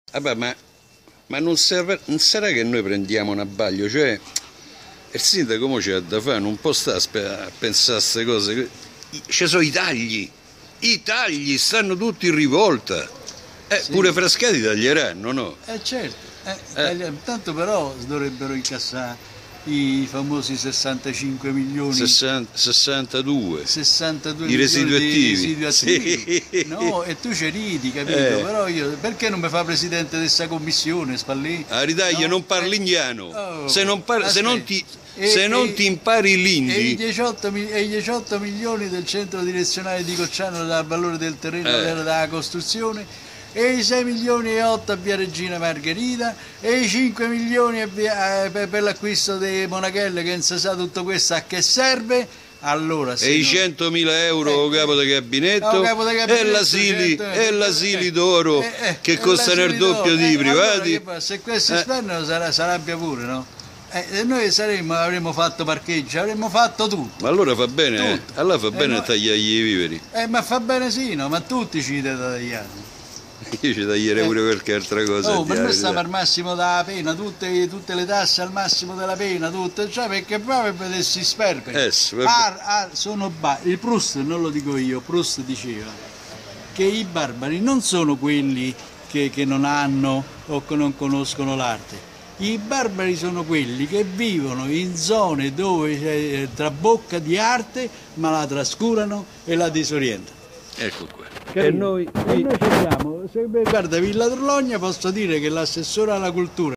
Vabbè, ma non sarà che noi prendiamo un abbaglio, cioè il sindaco mo c'ha da fare, non può stare a pensare a queste cose. Ci sono i tagli stanno tutti in rivolta. Sì. Pure Frascati taglieranno, no? Certo, tanto però dovrebbero incassare i famosi 65 milioni, 62 62 i residui milioni di attivi, residui attivi. Sì. No, e tu ci ridi, capito? Però io, perché non mi fa presidente di questa commissione, Spallì? A ridaglia, no? non parli indiano, Oh, se non ti impari e i l'indi. 18 milioni del centro direzionale di Cocciano dal valore del terreno della costruzione, e i 6 milioni e 8 a via Regina Margherita, e i 5 milioni per l'acquisto dei monachelle, che non si sa tutto questo a che serve. Allora, E i 100.000 euro capo di gabinetto, e l'asili d'oro che costano il doppio di privati. Allora, se questi spendono sarebbe pure, no? E noi avremmo fatto parcheggio, avremmo fatto tutto. Ma allora fa bene, tutto. allora fa bene tagliargli i viveri. Ma fa bene sì, no? Ma tutti ci dite da tagliare. Io ci taglierei pure qualche altra cosa. Oh, ma noi stiamo al massimo della pena, tutte le tasse al massimo della pena, tutte, cioè perché proprio per vedersi sperperi. Il Proust, non lo dico io, Proust diceva che i barbari non sono quelli che non hanno o che non conoscono l'arte. I barbari sono quelli che vivono in zone dove c'è trabocca di arte, ma la trascurano e la disorientano. Ecco qua. E noi ci siamo. Guarda, Villa Torlogna, posso dire che l'assessore alla cultura